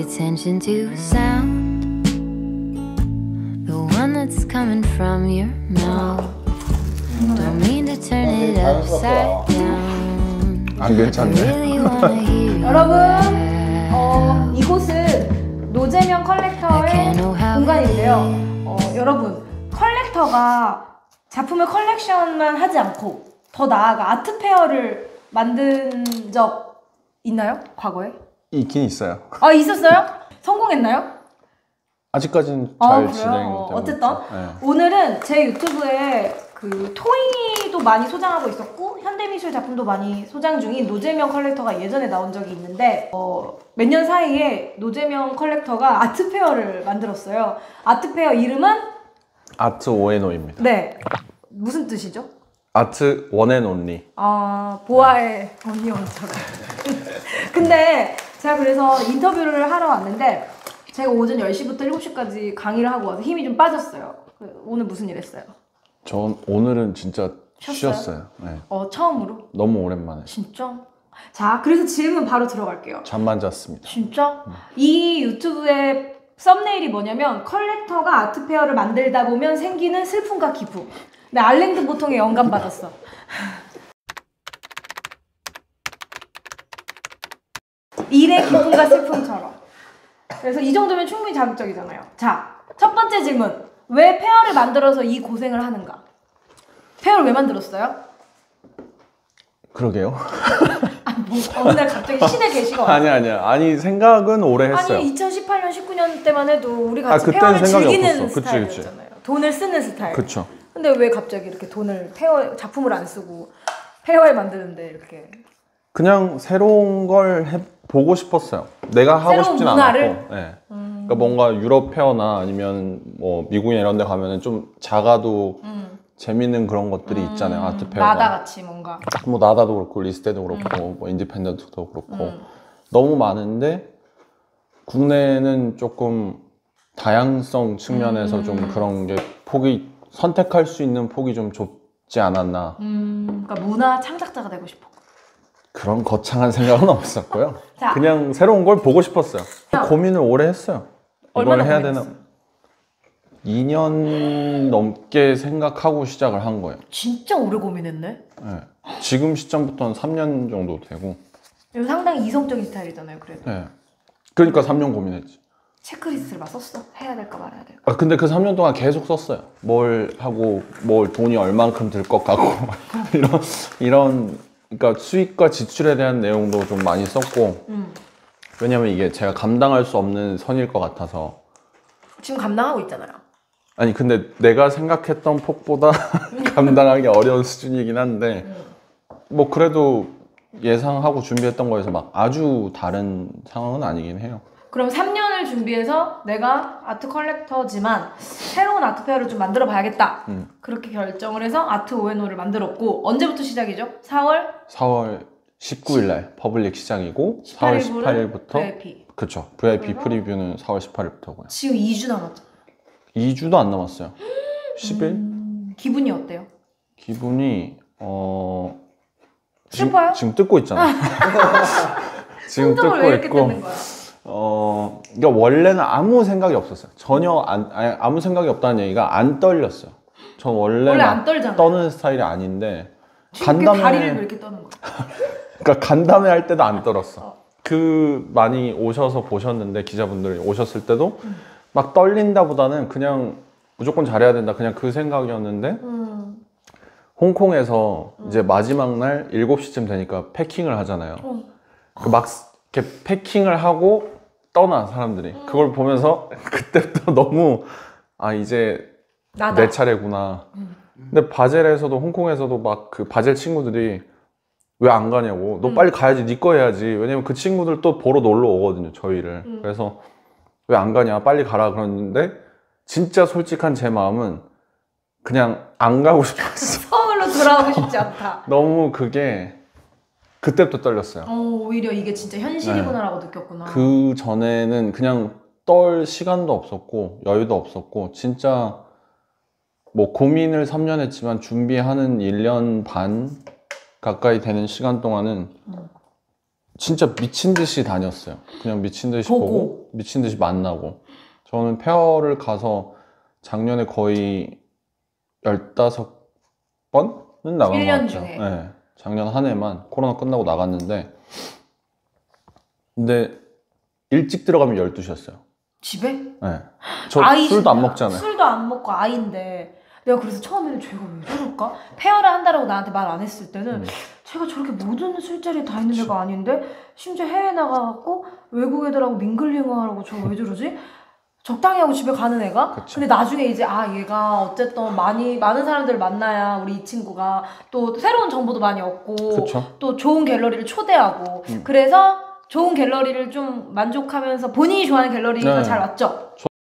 attention to sound, the one that's coming from your mouth. Don't mean to turn it upside down. 안 괜찮네. Really wanna hear you 여러분, 이곳은 노재명 컬렉터의 공간인데요. 여러분, 컬렉터가 작품을 컬렉션만 하지 않고 더 나아가 아트 페어를 만든 적 있나요? 과거에? 있긴 있어요. 아, 있었어요? 성공했나요? 아직까지는 잘 진행되고 어쨌든 네. 오늘은 제 유튜브에 그 토이도 많이 소장하고 있었고 현대미술 작품도 많이 소장 중인 노재명 컬렉터가 예전에 나온 적이 있는데 몇 년 사이에 노재명 컬렉터가 아트페어를 만들었어요. 아트페어 이름은? 아트 오앤오입니다. 네. 무슨 뜻이죠? 아트 원앤온리. 아, 보아의 언니원처럼. 근데 제가 그래서 인터뷰를 하러 왔는데 제가 오전 10시부터 7시까지 강의를 하고 와서 힘이 좀 빠졌어요. 오늘 무슨 일 했어요? 전 오늘은 진짜 쉬었어요. 네. 처음으로? 너무 오랜만에. 진짜? 자, 그래서 질문 바로 들어갈게요. 잠만 잤습니다. 진짜? 이 유튜브의 썸네일이 뭐냐면 컬렉터가 아트페어를 만들다 보면 생기는 슬픔과 기쁨. 네, 알랭드 보통에 영감받았어. 일의 기쁨과 슬픔처럼. 그래서 이 정도면 충분히 자극적이잖아요. 자, 첫 번째 질문. 왜 페어를 만들어서 이 고생을 하는가? 페어를 왜 만들었어요? 그러게요. 어느 날 갑자기 신의 계시가 왔어요. 아니 생각은 오래 했어요. 아니 2018년, 19년 때만 해도 우리 같이 그때는 페어를 생각이 즐기는 없었어. 스타일이었잖아요. 돈을 쓰는 스타일. 그쵸. 근데 왜 갑자기 이렇게 돈을 페어 작품을 안 쓰고 페어에 만드는데 이렇게 그냥 새로운 걸 보고 싶었어요. 내가 하고 싶진 문화를? 않았고. 네. 그러니까 뭔가 유럽 페어나 아니면 뭐 미국이나 이런 데 가면은 좀 작아도 재밌는 그런 것들이 있잖아요. 아트 페어가. 나다같이 뭔가. 뭐 나다도 그렇고 리스테도 그렇고 뭐 인디펜던트도 그렇고 너무 많은데 국내는 조금 다양성 측면에서 좀 그런 게 선택할 수 있는 폭이 좀 좁지 않았나. 그러니까 문화 창작자가 되고 싶어. 그런 거창한 생각은 없었고요. 자. 그냥 새로운 걸 보고 싶었어요. 고민을 오래 했어요. 이걸 얼마나 해야 고민했어요? 되나? 2년 넘게 생각하고 시작을 한 거예요. 진짜 오래 고민했네. 네. 지금 시점부터는 3년 정도 되고. 이거 상당히 이성적인 스타일이잖아요, 그래도. 네. 그러니까 3년 고민했지. 체크리스트를 막 썼어? 해야 될까 말아야 될까? 근데 그 3년 동안 계속 썼어요. 뭘 하고 뭘 돈이 얼만큼 들 것 같고 이런 그러니까 수익과 지출에 대한 내용도 좀 많이 썼고 왜냐면 이게 제가 감당할 수 없는 선일 것 같아서. 지금 감당하고 있잖아요. 아니 근데 내가 생각했던 폭보다 감당하기 어려운 수준이긴 한데 뭐 그래도 예상하고 준비했던 거에서 막 아주 다른 상황은 아니긴 해요. 그럼 3년을 준비해서 내가 아트 컬렉터지만 새로운 아트 페어를 좀 만들어 봐야겠다. 그렇게 결정을 해서 아트 오앤오를 만들었고 언제부터 시작이죠? 4월 19일 날 퍼블릭 시작이고 4월 18일부터 VIP. 그쵸. VIP 프리뷰는 4월 18일부터고요. 지금 2주 남았죠? 2주도 안 남았어요. 10일? 기분이 어때요? 기분이 슬퍼요? 지금 뜯고 있잖아. 지금 손등을 왜 이렇게 뜯는 거야? 그러니까 원래는 아무 생각이 없었어요. 전혀 아무 생각이 없다는 얘기가 안 떨렸어요. 전 원래 안 떨잖아요. 떠는 스타일이 아닌데 간담회 다리를 왜 이렇게 떠는 거야? 그러니까 간담회 할 때도 안 떨었어. 많이 오셔서 보셨는데 기자분들이 오셨을 때도 막 떨린다보다는 그냥 무조건 잘해야 된다. 그냥 그 생각이었는데 홍콩에서 이제 마지막 날 7시쯤 되니까 패킹을 하잖아요. 막 이렇게 패킹을 하고 떠나 사람들이. 그걸 보면서 그때부터 너무 이제 나다. 내 차례구나. 근데 바젤에서도 홍콩에서도 막 그 바젤 친구들이 왜 안 가냐고. 너 빨리 가야지. 네 거 해야지. 왜냐면 그 친구들 또 보러 놀러 오거든요. 저희를. 그래서 왜 안 가냐. 빨리 가라 그러는데 진짜 솔직한 제 마음은 그냥 안 가고 싶었어. 서울로 돌아오고 싶지 않다. 너무 그게 그때부터 떨렸어요. 오히려 이게 진짜 현실이구나라고 느꼈구나. 그 전에는 그냥 떨 시간도 없었고 여유도 없었고 진짜 뭐 고민을 3년 했지만 준비하는 1년 반 가까이 되는 시간 동안은 진짜 미친 듯이 다녔어요. 그냥 미친 듯이 보고 미친 듯이 만나고. 저는 페어를 가서 작년에 거의 15번은 나간 1년 것 같아요. 중에. 네. 작년 한 해만 코로나 끝나고 나갔는데, 근데 일찍 들어가면 12시였어요. 집에? 네. 저 술도 안 먹잖아요. 술도 안 먹고 아이인데 내가 그래서 처음에는 쟤가 왜 저럴까? 페어를 한다라고 나한테 말 안 했을 때는 쟤가 저렇게 모든 술자리에 다 있는 애가 아닌데 심지어 해외 나가갖고 외국 애들하고 밍글링을 하라고 저 왜 저러지? 적당히 하고 집에 가는 애가? 그쵸. 근데 나중에 이제 얘가 어쨌든 많은 사람들을 만나야 우리 이 친구가 또 새로운 정보도 많이 얻고 그쵸. 또 좋은 갤러리를 초대하고 그래서 좋은 갤러리를 좀 만족하면서 본인이 좋아하는 갤러리가 잘 왔죠?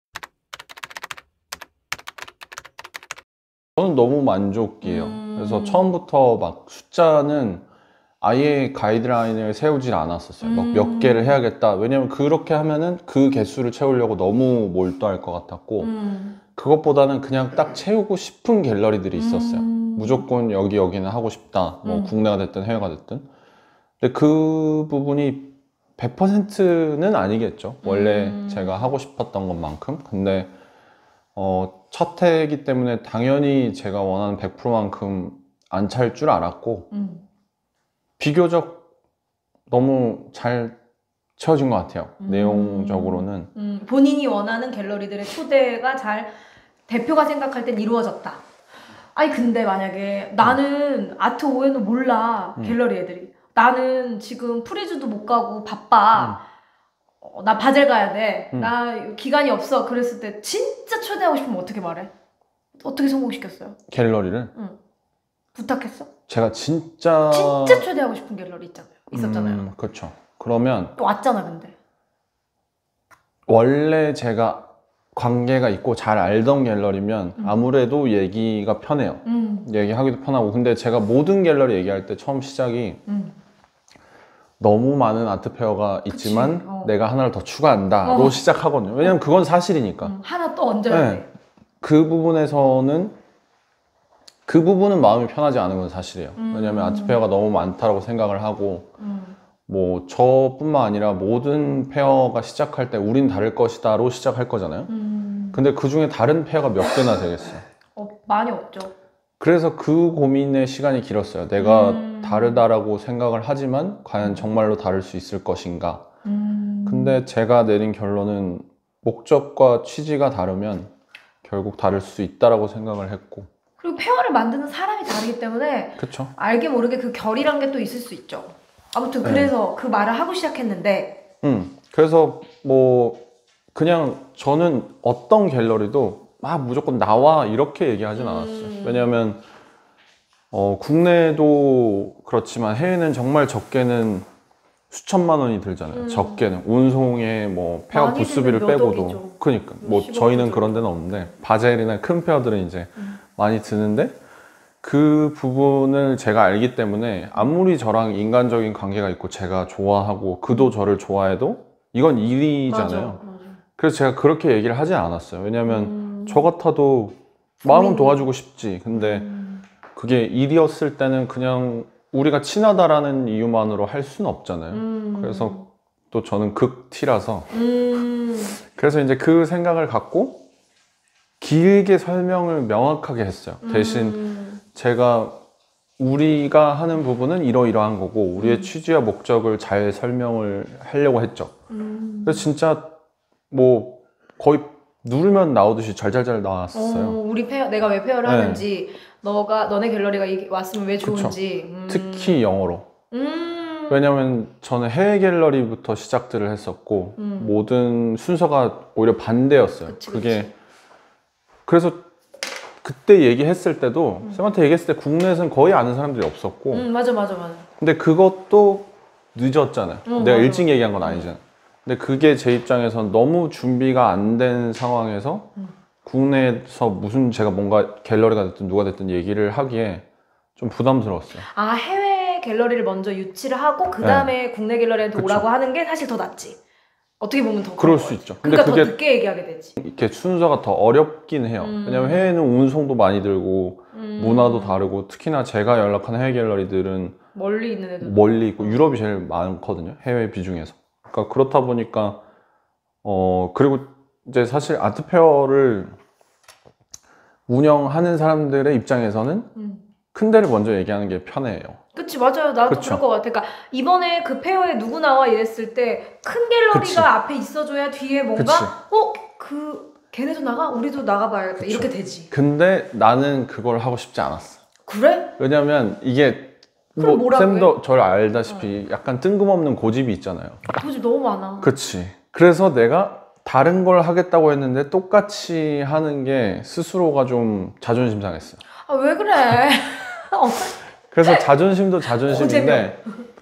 저는 너무 만족이에요. 그래서 처음부터 막 숫자는 아예 가이드라인을 세우질 않았었어요. 막 몇 개를 해야겠다. 왜냐면 그렇게 하면은 그 개수를 채우려고 너무 몰두할 것 같았고, 그것보다는 그냥 딱 채우고 싶은 갤러리들이 있었어요. 무조건 여기는 하고 싶다. 뭐 국내가 됐든 해외가 됐든. 근데 그 부분이 100%는 아니겠죠. 원래 제가 하고 싶었던 것만큼. 근데 첫 해이기 때문에 당연히 제가 원하는 100%만큼 안 찰 줄 알았고, 비교적 너무 잘 채워진 것 같아요. 내용적으로는. 본인이 원하는 갤러리들의 초대가 잘 대표가 생각할 땐 이루어졌다. 아니 근데 만약에 나는 아트 오해는 몰라. 갤러리 애들이. 나는 지금 프리즈도 못 가고 바빠. 나 바젤 가야 돼. 나 기간이 없어. 그랬을 때 진짜 초대하고 싶으면 어떻게 말해? 어떻게 성공시켰어요? 갤러리를? 부탁했어? 제가 진짜 초대하고 싶은 갤러리 있었잖아요. 그렇죠. 그러면 또 왔잖아 근데. 원래 제가 관계가 있고 잘 알던 갤러리면 아무래도 얘기가 편해요. 얘기하기도 편하고. 근데 제가 모든 갤러리 얘기할 때 처음 시작이 너무 많은 아트페어가 있지만 내가 하나를 더 추가한다로 시작하거든요. 왜냐면 그건 사실이니까. 하나 또 얹어야 돼. 그 부분은 마음이 편하지 않은 건 사실이에요. 왜냐면 아트페어가 너무 많다라고 생각을 하고, 뭐 저뿐만 아니라 모든 페어가 시작할 때 우린 다를 것이다로 시작할 거잖아요. 근데 그 중에 다른 페어가 몇 개나 되겠어요? 많이 없죠. 그래서 그 고민의 시간이 길었어요. 내가 다르다라고 생각을 하지만 과연 정말로 다를 수 있을 것인가. 근데 제가 내린 결론은 목적과 취지가 다르면 결국 다를 수 있다라고 생각을 했고. 그리고 페어를 만드는 사람이 다르기 때문에 그쵸. 알게 모르게 그 결이란 게 또 있을 수 있죠. 아무튼 그래서 그 말을 하고 시작했는데 그래서 뭐 그냥 저는 어떤 갤러리도 막 무조건 나와 이렇게 얘기하진 않았어요. 왜냐하면 국내도 그렇지만 해외는 정말 적게는 수천만 원이 들잖아요. 적게는 운송에 뭐 페어 부스비를 빼고도. 그러니까 뭐 저희는 그런 데는 없는데 바젤이나 큰 페어들은 이제 많이 드는데, 그 부분을 제가 알기 때문에 아무리 저랑 인간적인 관계가 있고 제가 좋아하고 그도 저를 좋아해도 이건 일이잖아요. 맞아. 그래서 제가 그렇게 얘기를 하지 않았어요. 왜냐면 저 같아도 마음은 도와주고 싶지. 근데 그게 일이었을 때는 그냥 우리가 친하다라는 이유만으로 할 수는 없잖아요. 그래서 또 저는 극티라서 그래서 이제 그 생각을 갖고 길게 설명을 명확하게 했어요. 대신 제가 우리가 하는 부분은 이러이러한 거고 우리의 취지와 목적을 잘 설명을 하려고 했죠. 그래서 진짜 뭐 거의 누르면 나오듯이 잘잘잘 나왔어요. 우리 페어, 내가 왜 페어를 하는지, 너네 갤러리가 왔으면 왜 좋은지. 특히 영어로. 왜냐면 저는 해외 갤러리부터 시작들을 했었고 모든 순서가 오히려 반대였어요. 그게 그래서 그때 얘기했을 때도 쌤한테 얘기했을 때 국내에서는 거의 아는 사람들이 없었고. 맞아. 근데 그것도 늦었잖아요. 내가 맞아. 일찍 얘기한 건 아니잖아요. 근데 그게 제 입장에선 너무 준비가 안 된 상황에서 국내에서 무슨 제가 뭔가 갤러리가 됐든 누가 됐든 얘기를 하기에 좀 부담스러웠어요. 해외 갤러리를 먼저 유치를 하고 그 다음에 국내 갤러리한테 오라고 하는 게 사실 더 낫지. 어떻게 보면 더 그럴 그런 수 것 있죠. 같아. 근데 그러니까 그게 더 늦게 얘기하게 되지. 이렇게 순서가 더 어렵긴 해요. 왜냐면 해외는 운송도 많이 들고 문화도 다르고 특히나 제가 연락한 해외 갤러리들은 멀리 있는 애들 멀리 있고 유럽이 제일 많거든요. 해외 비중에서. 그러니까 그렇다 보니까 그리고 이제 사실 아트페어를 운영하는 사람들의 입장에서는 큰 데를 먼저 얘기하는 게 편해요. 그치, 맞아요. 나도 그쵸. 그럴 것 같아. 그러니까 이번에 그 페어에 누구 나와 이랬을 때 큰 갤러리가 그치. 앞에 있어줘야 뒤에 뭔가 그치. 걔네도 나가? 우리도 나가봐야겠다. 그쵸. 이렇게 되지. 근데 나는 그걸 하고 싶지 않았어. 그래? 왜냐면 이게 그럼 뭐라고 쌤도 저를 알다시피 약간 뜬금없는 고집이 있잖아요. 고집 너무 많아. 그치. 그래서 내가 다른 걸 하겠다고 했는데 똑같이 하는 게 스스로가 좀 자존심 상했어요. 아, 왜 그래? 그래서 자존심도 자존심인데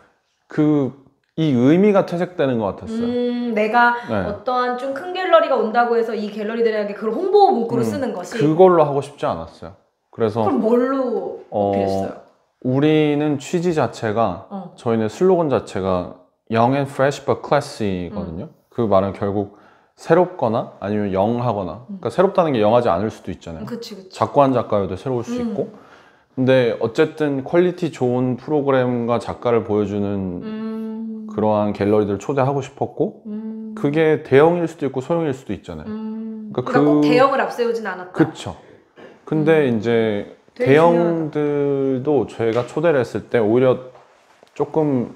이 의미가 퇴색되는 것 같았어요. 내가 네. 어떠한 좀 큰 갤러리가 온다고 해서 이 갤러리들에게 그걸 홍보 문구로 쓰는 것이 그걸로 하고 싶지 않았어요. 그래서 그럼 뭘로 어필했어요? 우리는 취지 자체가 저희는 슬로건 자체가 Young and Fresh but Classy거든요. 그 말은 결국 새롭거나 아니면 영하거나 그러니까 새롭다는 게 영하지 않을 수도 있잖아요. 그치. 작고한 작가여도 새로울 수 있고 근데 어쨌든 퀄리티 좋은 프로그램과 작가를 보여주는 그러한 갤러리들을 초대하고 싶었고 그게 대형일 수도 있고 소형일 수도 있잖아요. 그러니까 꼭 대형을 앞세우진 않았다. 그쵸. 근데 이제 대형들도 저희가 초대를 했을 때 오히려 조금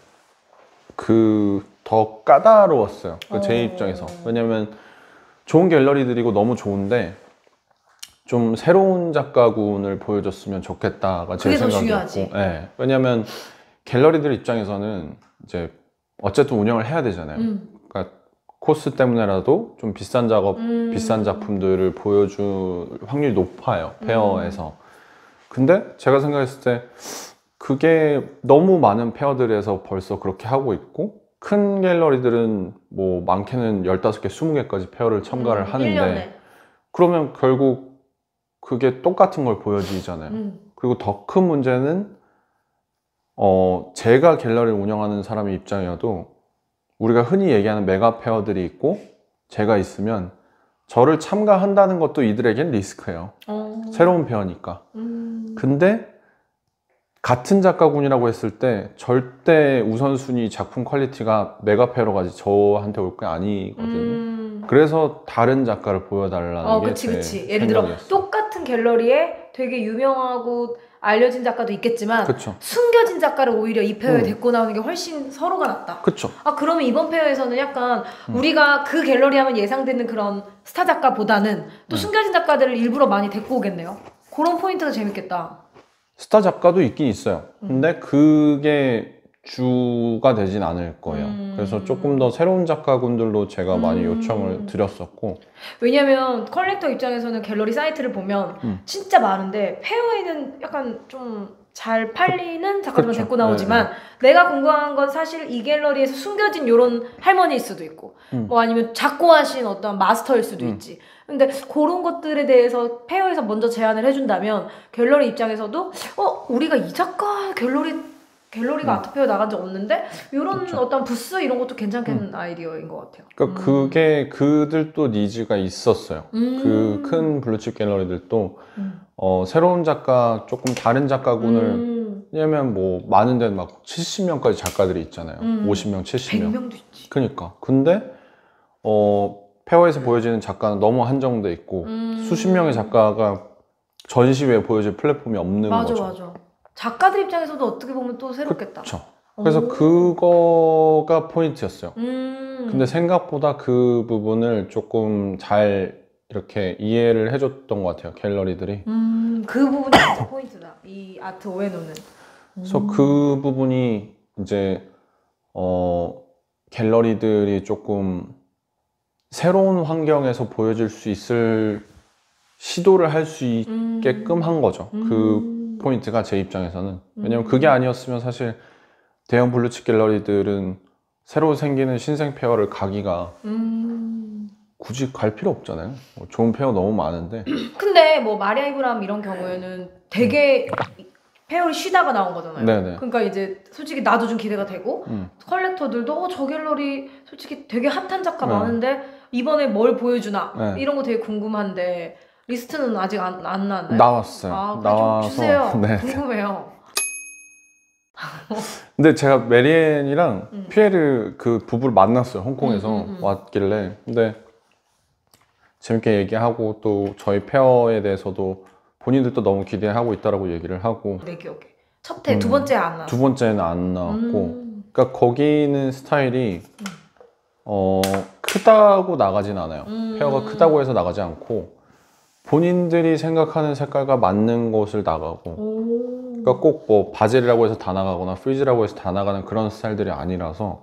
더 까다로웠어요. 제 입장에서. 왜냐면 좋은 갤러리들이고 너무 좋은데 좀 새로운 작가군을 보여줬으면 좋겠다가 제 생각이었고. 네. 왜냐면 갤러리들 입장에서는 이제 어쨌든 운영을 해야 되잖아요. 그러니까 코스 때문에라도 좀 비싼 작업, 비싼 작품들을 보여줄 확률이 높아요. 페어에서. 근데 제가 생각했을 때 그게 너무 많은 페어들에서 벌써 그렇게 하고 있고 큰 갤러리들은 뭐 많게는 15개, 20개까지 페어를 참가를 하는데 1년에. 그러면 결국 그게 똑같은 걸 보여주잖아요. 그리고 더 큰 문제는 제가 갤러리를 운영하는 사람의 입장이어도 우리가 흔히 얘기하는 메가 페어들이 있고 제가 있으면 저를 참가한다는 것도 이들에겐 리스크예요. 새로운 페어니까. 근데 같은 작가군이라고 했을 때 절대 우선순위 작품 퀄리티가 메가 페어로 가지 저한테 올 게 아니거든요. 그래서 다른 작가를 보여달라는 게 제 그치. 예를 들어 생각이었어요. 똑같은 갤러리에 되게 유명하고 알려진 작가도 있겠지만 그쵸. 숨겨진 작가를 오히려 이 페어에 데리고 나오는 게 훨씬 서로가 낫다. 그쵸. 그러면 이번 페어에서는 약간 우리가 그 갤러리 하면 예상되는 그런 스타 작가보다는 또 숨겨진 작가들을 일부러 많이 데리고 오겠네요. 그런 포인트가 재밌겠다. 스타 작가도 있긴 있어요. 근데 그게 주가 되진 않을 거예요. 그래서 조금 더 새로운 작가군들로 제가 많이 요청을 드렸었고 왜냐면 컬렉터 입장에서는 갤러리 사이트를 보면 진짜 많은데 페어에는 약간 좀 잘 팔리는 작가들만 그쵸. 데리고 나오지만 내가 궁금한 건 사실 이 갤러리에서 숨겨진 요런 할머니일 수도 있고 뭐 아니면 작고 하신 어떤 마스터일 수도 있지. 근데 그런 것들에 대해서 페어에서 먼저 제안을 해준다면 갤러리 입장에서도 우리가 이 작가 갤러리가 아트페어 나간 적 없는데 이런 그쵸. 어떤 부스 이런 것도 괜찮은 아이디어인 것 같아요. 그러니까 그게 그들도 니즈가 있었어요. 그 큰 블루칩 갤러리들도 새로운 작가 조금 다른 작가군을 왜냐면 뭐 많은 데는 막 70명까지 작가들이 있잖아요. 50명, 70명. 100명도 있지. 그러니까 근데 페어에서 보여지는 작가는 너무 한정돼 있고 수십 명의 작가가 전시회에 보여질 플랫폼이 없는 거죠. 맞아. 작가들 입장에서도 어떻게 보면 또 새롭겠다. 그렇죠. 그래서 그거가 포인트였어요. 근데 생각보다 그 부분을 조금 잘 이렇게 이해를 해줬던 것 같아요. 갤러리들이. 그 부분이 진짜 포인트다. 이 아트 오에노는. 그래서 그 부분이 이제 갤러리들이 조금 새로운 환경에서 보여줄 수 있을 시도를 할 수 있게끔 한 거죠. 그 포인트가 제 입장에서는. 왜냐면 그게 아니었으면 사실 대형 블루칩 갤러리들은 새로 생기는 신생 페어를 가기가 굳이 갈 필요 없잖아요. 좋은 페어 너무 많은데. 근데 뭐 마리아 이브람 이런 경우에는 되게 페어리 쉬다가 나온 거잖아요. 네네. 그러니까 이제 솔직히 나도 좀 기대가 되고 컬렉터들도 저 갤러리 솔직히 되게 핫한 작가 네. 많은데 이번에 뭘 보여주나 네. 이런 거 되게 궁금한데 리스트는 아직 안 나왔나요? 나왔어요. 아, 나와서 좀 주세요. 네. 궁금해요. 근데 제가 메리앤이랑 피에르 그 부부를 만났어요. 홍콩에서 왔길래. 근데 재밌게 얘기하고 또 저희 페어에 대해서도 본인들도 너무 기대하고 있다라고 얘기를 하고. 내 기억에 첫 회, 두 번째 안 나왔어. 두 번째는 안 나왔고. 그러니까 거기는 스타일이 크다고 나가진 않아요. 페어가 크다고 해서 나가지 않고 본인들이 생각하는 색깔과 맞는 곳을 나가고. 그러니까 꼭 뭐 바젤이라고 해서 다 나가거나 프리즈라고 해서 다 나가는 그런 스타일들이 아니라서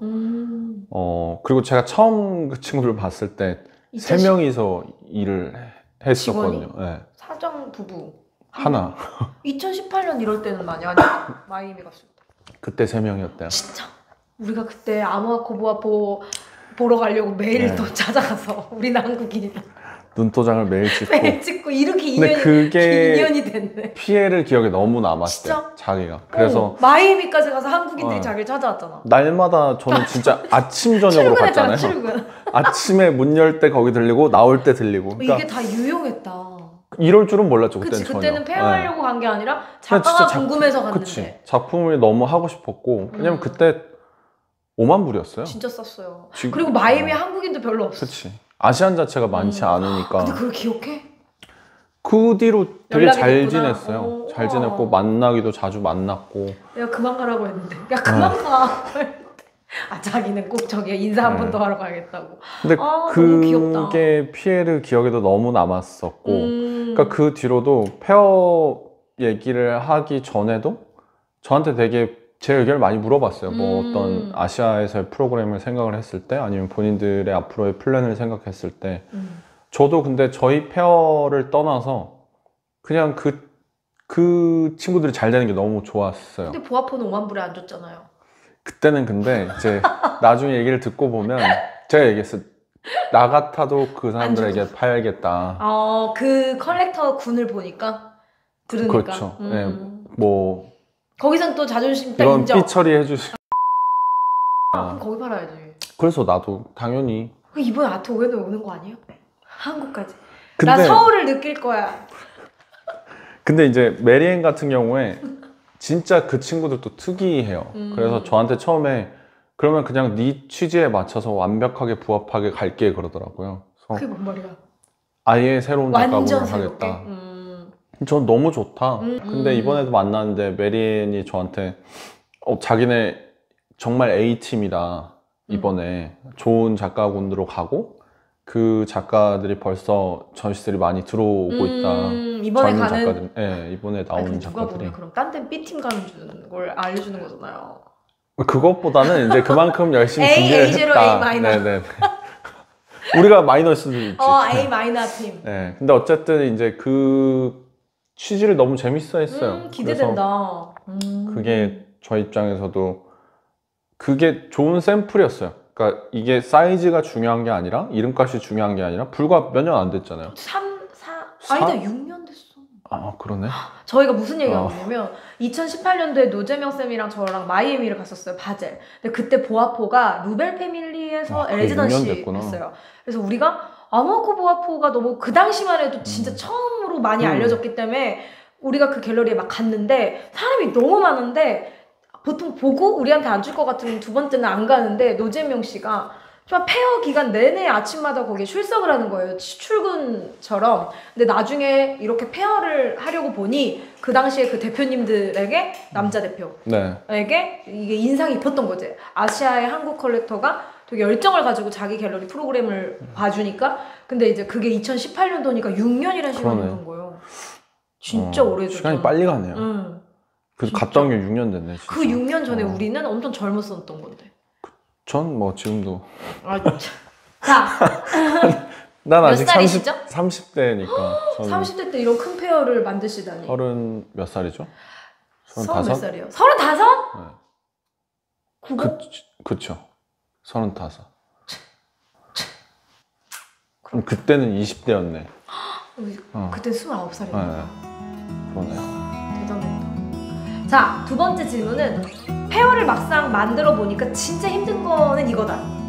그리고 제가 처음 그 친구들 봤을 때 세 명이서 일을 했었거든요. 네. 사장 부부 하나. 2018년 이럴 때는 많이 아니야? 마이애미 갔을 때. 그때 세 명이었대요. 진짜 우리가 그때 아모아코 보아포 보러 가려고 매일 네. 또 찾아가서 우리는 한국인이다. 눈도장을 매일 찍고. 매일 찍고 이렇게 근데 그게 인연이 됐네. 피에를 기억에 너무 남았대요. 진짜? 자기가. 그래서 마이애미까지 가서 한국인들이 자기를 찾아왔잖아. 날마다 저는 진짜 아침 저녁으로 갔잖아요. 출근. 아침에 문 열 때 거기 들리고 나올 때 들리고. 그러니까 이게 다 유용했다. 이럴 줄은 몰랐죠. 그치, 그때는 그때는 전혀. 페어하려고 간 게 아니라 그냥 작가가 진짜 궁금해서 갔는데. 그치. 작품을 너무 하고 싶었고 왜냐면 그때 5만 불이었어요. 진짜 쌌어요. 지금- 그리고 마이애미 한국인도 별로 없어. 그치. 아시안 자체가 많지 않으니까. 근데 그걸 기억해? 그 뒤로 되게 연락이 잘 됐구나. 지냈어요. 잘 우와. 지냈고 만나기도 자주 만났고. 내가 그만 가라고 했는데 야 그만 가. 아 자기는 꼭 저기 인사 한 번 더 하러 가야겠다고. 근데 너무 귀엽다. 그게 피에르 기억에도 너무 남았었고 그러니까 그 뒤로도 페어 얘기를 하기 전에도 저한테 되게 제 의견을 많이 물어봤어요. 뭐 어떤 아시아에서의 프로그램을 생각을 했을 때 아니면 본인들의 앞으로의 플랜을 생각했을 때 저도 근데 저희 페어를 떠나서 그냥 그 친구들이 잘 되는 게 너무 좋았어요. 근데 보아포는 5만 불에 안 줬잖아요. 그때는 근데 이제 나중에 얘기를 듣고 보면 제가 얘기했어요. 나 같아도 그 사람들에게 팔겠다. 그 컬렉터 군을 보니까 들으니까. 그렇죠. 네, 뭐 거기선 또 자존심 딱 이건 인정. 삐 처리해 주시. 그럼 거기 팔아야지. 그래서 나도 당연히. 이번에 아트 오에는 오는 거 아니에요? 한국까지. 근데, 나 서울을 느낄 거야. 근데 이제 메리앤 같은 경우에 진짜 그 친구들도 특이해요. 그래서 저한테 처음에 그러면 그냥 네 취지에 맞춰서 완벽하게 부합하게 갈게 그러더라고요. 그게 뭔 말이야? 아예 새로운 완전 작가분을 새롭게. 하겠다. 전 너무 좋다. 근데 이번에도 만났는데 메리앤이 저한테 자기네 정말 A팀이다. 이번에 좋은 작가군으로 가고 그 작가들이 벌써 전시들이 많이 들어오고 있다. 이번에 젊은 가는 작가들, 네, 이번에 나오는 아니, 누가 작가들이. 보면 그럼 딴 데는 B팀 가는 주는 걸 알려주는 거잖아요. 그것보다는 이제 그만큼 열심히 A, 준비를 A0, 했다. A 마이너. 네네. 우리가 마이너일 수도 있지. A 마이너 팀. 네, 근데 어쨌든 이제 그 취지를 너무 재밌어했어요. 기대된다. 그래서 그게 저 입장에서도 그게 좋은 샘플이었어요. 그러니까 이게 사이즈가 중요한 게 아니라 이름값이 중요한 게 아니라 불과 몇 년 안 됐잖아요. 4? 아니다 6년 됐어. 아 그러네. 저희가 무슨 얘기가 뭐냐면 2018년도에 노재명 쌤이랑 저랑 마이애미를 갔었어요. 바젤. 근데 그때 보아포가 루벨 패밀리에서 레지던시 했어요. 그래서 우리가 아모아코 보아포가 너무 그 당시만 해도 진짜 처음으로 많이 알려졌기 때문에 우리가 그 갤러리에 막 갔는데 사람이 너무 많은데 보통 보고 우리한테 안 줄 것 같으면 두 번째는 안 가는데 노재명 씨가 좀 페어 기간 내내 아침마다 거기에 출석을 하는 거예요. 출근처럼. 근데 나중에 이렇게 페어를 하려고 보니 그 당시에 그 대표님들에게 남자 대표에게 이게 인상이 깊었던 거지. 아시아의 한국 컬렉터가 되게 열정을 가지고 자기 갤러리 프로그램을 봐주니까 근데 이제 그게 2018년도니까 6년이라는 시간이 흐른 거예요. 진짜 오래됐죠. 시간이 빨리 가네요. 그래서 갔다 온 게 6년 됐네. 진짜. 그 6년 전에 우리는 엄청 젊었었던 건데. 전 뭐 지금도. 자. 난 아직 몇 살이시죠? 30대니까. 30대 때 이런 큰 페어를 만드시다니. 30 몇 살이죠? 35? 몇 살이요? 35? 네. 90? 그쵸. 35. 그럼 그때는 20대였네. 그때 29살이었나? 네. 그러네요. 대단했다. 자, 두 번째 질문은 페어를 막상 만들어 보니까 진짜 힘든 거는 이거다.